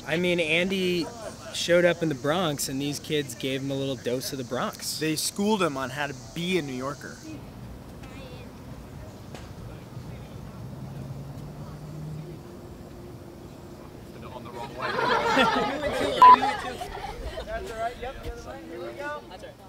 I mean, Andy showed up in the Bronx, and these kids gave him a little dose of the Bronx. They schooled him on how to be a New Yorker. On the wrong way. That's all right. Yep, the other way. Here we go. That's all right.